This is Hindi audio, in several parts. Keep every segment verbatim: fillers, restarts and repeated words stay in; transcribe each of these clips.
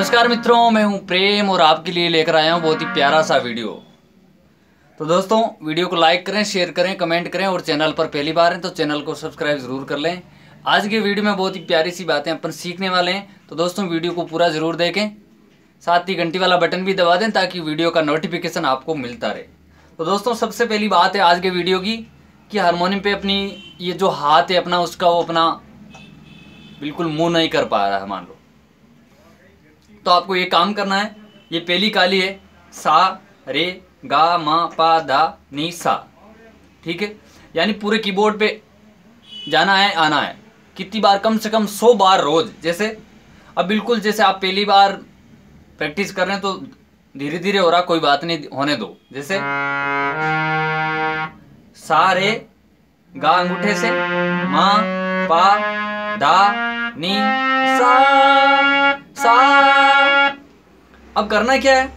नमस्कार मित्रों, मैं हूं प्रेम और आपके लिए लेकर आया हूं बहुत ही प्यारा सा वीडियो। तो दोस्तों, वीडियो को लाइक करें, शेयर करें, कमेंट करें और चैनल पर पहली बार हैं तो चैनल को सब्सक्राइब जरूर कर लें। आज के वीडियो में बहुत ही प्यारी सी बातें अपन सीखने वाले हैं, तो दोस्तों वीडियो को पूरा जरूर देखें। साथ ही घंटी वाला बटन भी दबा दें ताकि वीडियो का नोटिफिकेशन आपको मिलता रहे। तो दोस्तों, सबसे पहली बात है आज के वीडियो की कि हारमोनियम पे अपनी ये जो हाथ है अपना, उसका वो अपना बिल्कुल मूव नहीं कर पा रहा है मान लो, तो आपको ये काम करना है। ये पहली काली है सा रे गा मा पा दा नी सा, ठीक है। यानी पूरे कीबोर्ड पे जाना है, आना है। कितनी बार? कम से कम सौ बार रोज। जैसे अब बिल्कुल जैसे आप पहली बार प्रैक्टिस कर रहे हैं तो धीरे धीरे हो रहा, कोई बात नहीं, होने दो। जैसे सा रे गा अंगूठे से, मा पा दा नी सा सा। अब करना क्या है,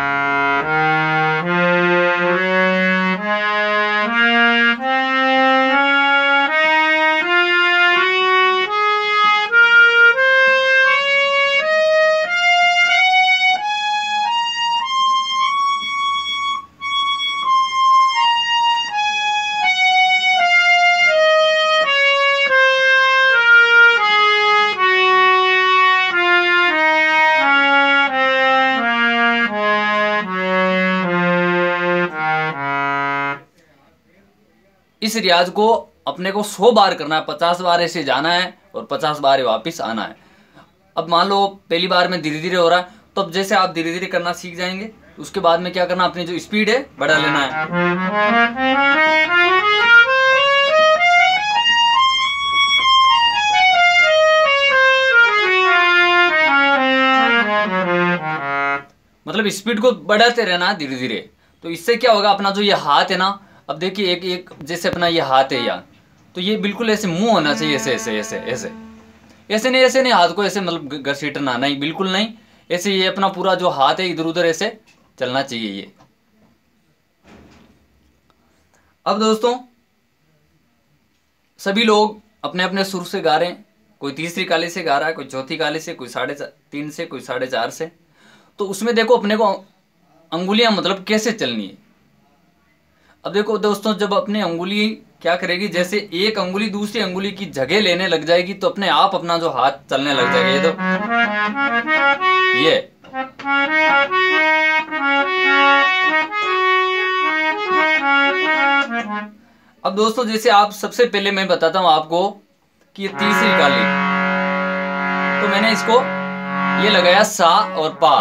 इस रियाज को अपने को सौ बार करना है। पचास बार ऐसे जाना है और पचास बार वापस आना है। अब मान लो पहली बार में धीरे धीरे हो रहा है, तो अब जैसे आप धीरे धीरे करना सीख जाएंगे, उसके बाद में क्या करना, अपनी जो स्पीड है बढ़ा लेना है। मतलब स्पीड को बढ़ाते रहना है धीरे धीरे। तो इससे क्या होगा, अपना जो ये हाथ है ना, अब देखिए एक एक जैसे अपना ये हाथ है यहाँ, तो ये बिल्कुल ऐसे मुंह होना चाहिए, ऐसे ऐसे ऐसे ऐसे ऐसे नहीं, ऐसे नहीं, हाथ को ऐसे मतलब घसीटना नहीं, बिल्कुल नहीं। ऐसे ये अपना पूरा जो हाथ है इधर उधर ऐसे चलना चाहिए ये। अब दोस्तों, सभी लोग अपने अपने सुर से गा रहे हैं। कोई तीसरी काली से गा रहा है, कोई चौथी काली से, कोई साढ़े तीन से, कोई साढ़े चार से। तो उसमें देखो अपने को अंगुलियां मतलब कैसे चलनी है। अब देखो दोस्तों, जब अपनी अंगुली क्या करेगी, जैसे एक अंगुली दूसरी अंगुली की जगह लेने लग जाएगी तो अपने आप अपना जो हाथ चलने लग जाएगा। ये तो ये अब दोस्तों, जैसे आप सबसे पहले मैं बताता हूं आपको कि ये तीसरी काली, तो मैंने इसको ये लगाया सा और पा,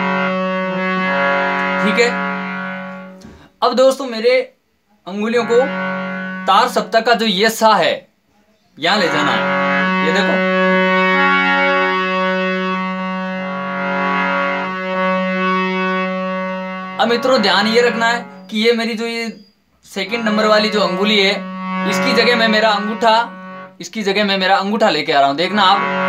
ठीक है। अब दोस्तों, मेरे अंगुलियों को तार सप्तक का जो ये सा है यहां ले जाना है। ये देखो, अब मित्रों ध्यान ये रखना है कि ये मेरी जो ये सेकंड नंबर वाली जो अंगुली है, इसकी जगह मैं मेरा अंगूठा इसकी जगह मैं मेरा अंगूठा लेके आ रहा हूं। देखना आप,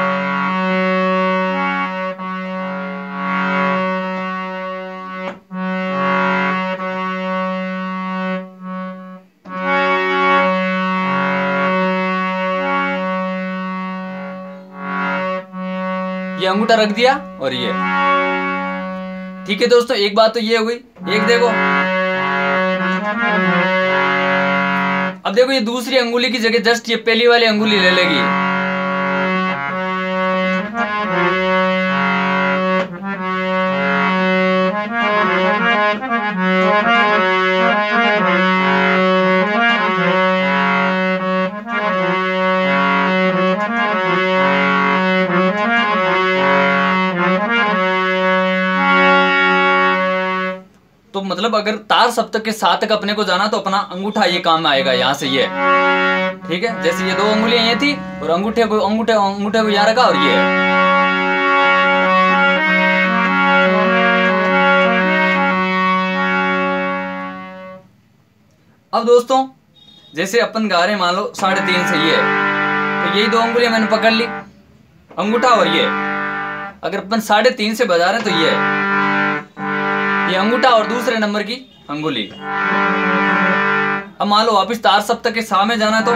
ये अंगूठा रख दिया और ये, ठीक है दोस्तों। एक बात तो ये हो गई। एक देखो, अब देखो ये दूसरी अंगुली की जगह जस्ट ये पहली वाली अंगुली ले लेगी। तो मतलब अगर तार सप्तक के साथ तक अपने को जाना तो अपना अंगूठा ये काम में आएगा, यहां से ये, ठीक है। जैसे ये दो अंगुलियां ये थी और अंगूठे को अंगूठे अंगूठे को यहां रखा और ये। अब दोस्तों, जैसे अपन गा रहे हैं, मान लो साढ़े तीन से ये, तो यही दो अंगुलियां मैंने पकड़ ली, अंगूठा और ये। अगर अपन साढ़े तीन से बजा रहे हैं तो ये ये अंगूठा और दूसरे नंबर की अंगुली। अब मान लो वापिस तार सप्तक के सा में जाना तो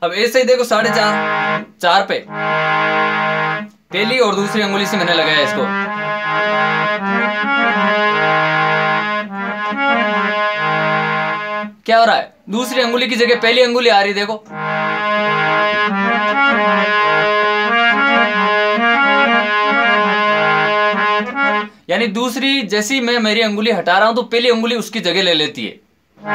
अब ऐसे ही देखो साढ़े चार चार पे पहली और दूसरी अंगुली से मैंने लगाया इसको। क्या हो रहा है, दूसरी अंगुली की जगह पहली अंगुली आ रही, देखो। यानी दूसरी जैसी मैं मेरी अंगुली हटा रहा हूं तो पहली अंगुली उसकी जगह ले लेती है।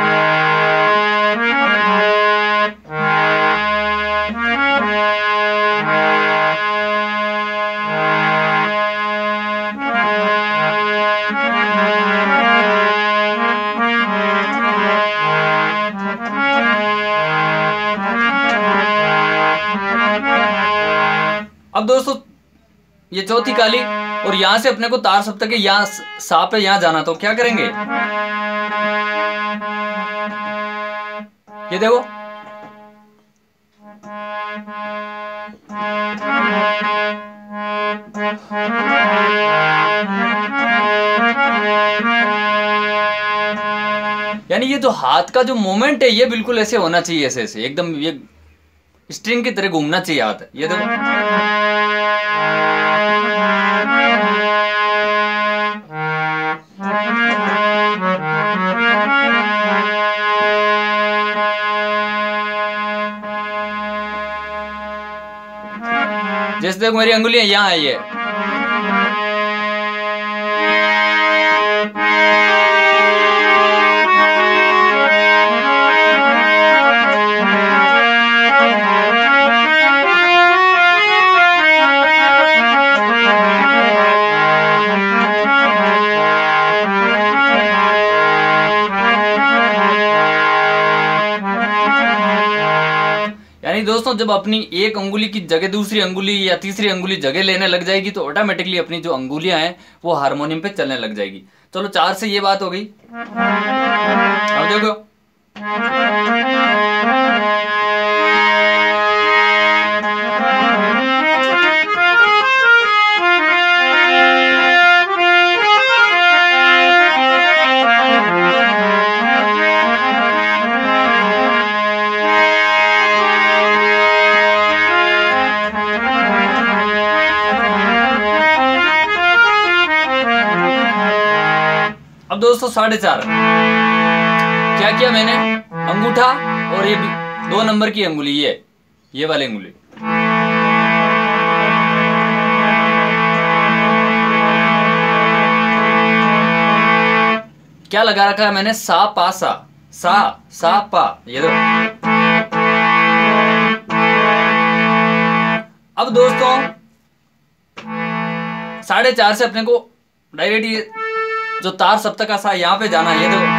अब दोस्तों ये चौथी काली, और यहां से अपने को तार सप्तक के यहां सा पे यहां जाना, तो क्या करेंगे, ये देखो। यानी ये जो हाथ का जो मोमेंट है ये बिल्कुल ऐसे होना चाहिए, ऐसे ऐसे एकदम ये स्ट्रिंग की तरह घूमना चाहिए हाथ, ये देखो। जैसे देखो मेरी अंगुलियां यहां आई है, यानी दोस्तों जब अपनी एक अंगुली की जगह दूसरी अंगुली या तीसरी अंगुली जगह लेने लग जाएगी तो ऑटोमेटिकली अपनी जो अंगुलियां हैं वो हारमोनियम पे चलने लग जाएगी। चलो चार से ये बात हो गई। अब देखो दोस्तों साढ़े चार क्या किया मैंने, अंगूठा और ये दो नंबर की अंगुली, ये ये वाली अंगुली, क्या लगा रखा है मैंने, सा पा सा, सा सा पा, ये दो। अब दोस्तों साढ़े चार से अपने को डायरेक्ट ये जो तार सप्तक का सा यहां पे जाना है, ये देखो।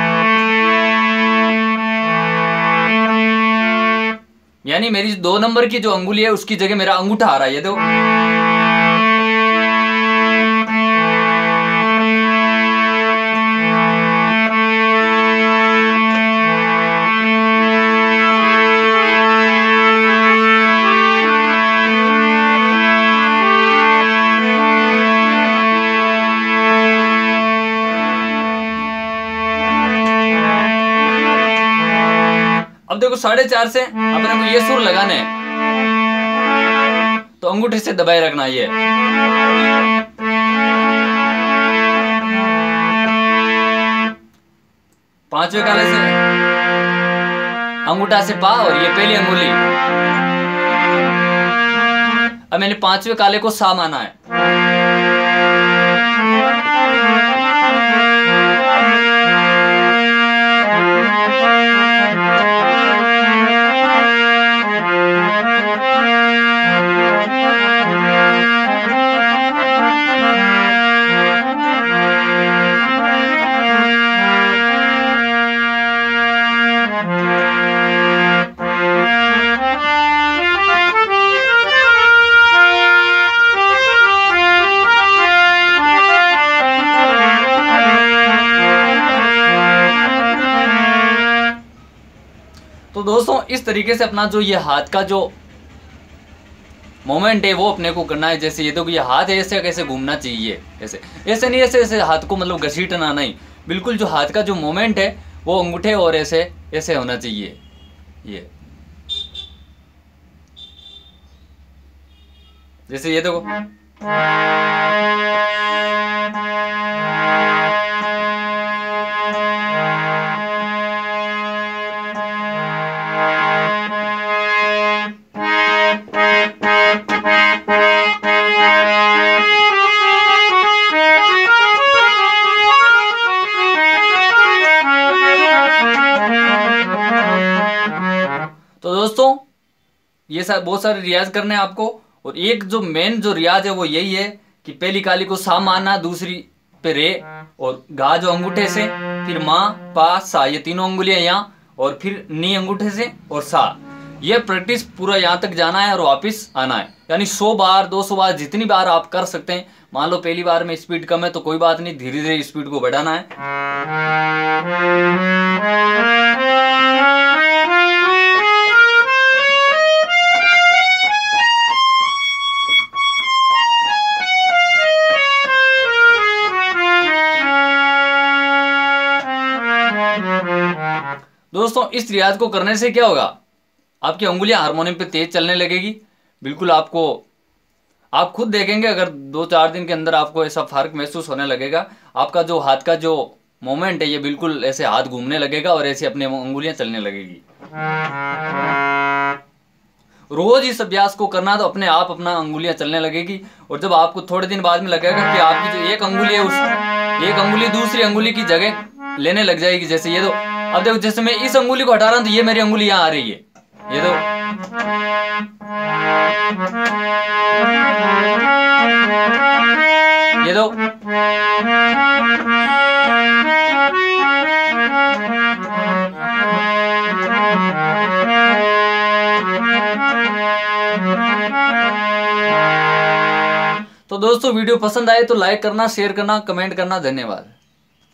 यानी मेरी दो नंबर की जो अंगुली है उसकी जगह मेरा अंगूठा आ रहा है, ये देखो। अब देखो साढ़े चार से अपने को ये सुर लगाने हैं तो अंगूठे से दबाए रखना, ये पांचवे काले से अंगूठा से पा और ये पहली अंगुली। अब मैंने पांचवे काले को सा माना है, तो दोस्तों इस तरीके से अपना जो ये हाथ का जो मोमेंट है वो अपने को करना है। जैसे ये तो ये हाथ है ऐसे कैसे घूमना चाहिए, ऐसे ऐसे नहीं, ऐसे ऐसे हाथ को मतलब घसीटना नहीं, बिल्कुल जो हाथ का जो मोमेंट है वो अंगूठे और ऐसे ऐसे होना चाहिए। ये जैसे ये देखो, तो दोस्तों ये सारे बहुत सारे रियाज करने हैं आपको। और एक जो मेन जो रियाज है वो यही है कि पहली काली को सा मारना, दूसरी पे रे, और गा जो अंगूठे से, फिर माँ पा सा, ये तीनों अंगुलियां यहाँ, और फिर नी अंगूठे से और सा। ये प्रैक्टिस पूरा यहाँ तक जाना है और वापस आना है, यानी सौ बार दो सौ बार जितनी बार आप कर सकते हैं। मान लो पहली बार में स्पीड कम है तो कोई बात नहीं, धीरे धीरे स्पीड को बढ़ाना है। दोस्तों इस रियाज को करने से क्या होगा, आपकी उंगलियां हारमोनियम पे तेज चलने लगेगी। बिल्कुल आपको, आप खुद देखेंगे अगर दो चार दिन के अंदर आपको ऐसा फर्क महसूस होने लगेगा। आपका जो हाथ का जो मोमेंट है ये बिल्कुल ऐसे हाथ घूमने लगेगा और ऐसे अपने उंगलियां चलने लगेगी। रोज इस अभ्यास को करना तो अपने आप अपना उंगलियां चलने लगेगी। और जब आपको थोड़े दिन बाद में लगेगा कि आपकी जो एक अंगुली है उस एक अंगुली दूसरी अंगुली की जगह लेने लग जाएगी। जैसे ये तो अब देखो, जैसे मैं इस अंगुली को हटा रहा हूं तो ये मेरी अंगुली यहां आ रही है, ये तो ये दो। तो दोस्तों वीडियो पसंद आए तो लाइक करना, शेयर करना, कमेंट करना। धन्यवाद।